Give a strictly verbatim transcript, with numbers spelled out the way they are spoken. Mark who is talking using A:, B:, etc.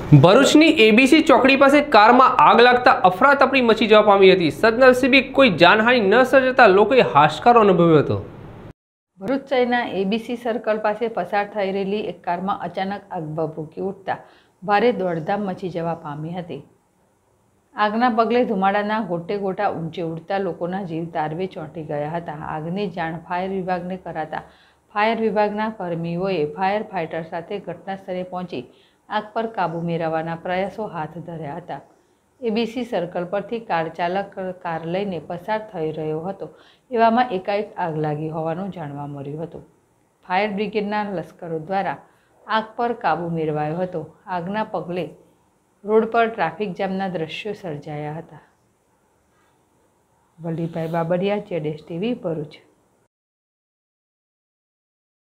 A: ભરૂચની એબીસી ચોકડી પાસે કારમાં આગ લાગતા અફરાતફરી મચી જવા પામી હતી। સદનસીબે કોઈ જાનહાનિ ન સર્જાતા લોકોએ હાશકારો અનુભવ્યો હતો।
B: ભરૂચ શહેરના એબીસી સર્કલ પાસે પસાર થઈ રહેલી એક કારમાં અચાનક આગ ભભૂકી ઉઠતા ભારે દોડધામ મચી જવા પામી હતી। આગના પગલે ધુમાડાના ગોટે ગોટા ઊંચે ઉડતા લોકોના જીવ તારવે ચોંટી ગયા હતા। આગની જાણ ફાયર વિભાગને કરાતા ફાયર વિભાગના કર્મીઓએ ફાયર ફાઇટર સાથે ઘટના સ્થળે પહોંચી આગ પર કાબૂ મેળવવાના પ્રયાસો હાથ ધર્યા હતા। એબીસી સર્કલ પરથી કાર ચાલક કાર લઈને પસાર થઈ રહ્યો હતો, એવામાં એકાએક આગ લાગી હોવાનું જાણવા મળ્યું હતું। ફાયર બ્રિગેડના લશ્કરો દ્વારા આગ પર કાબૂ મેળવાયો હતો। આગના પગલે રોડ પર ટ્રાફિક જામના દ્રશ્યો સર્જાયા હતા। વલીભાઈ બાબરિયા, જેડેશ ટીવી, ભરૂચ।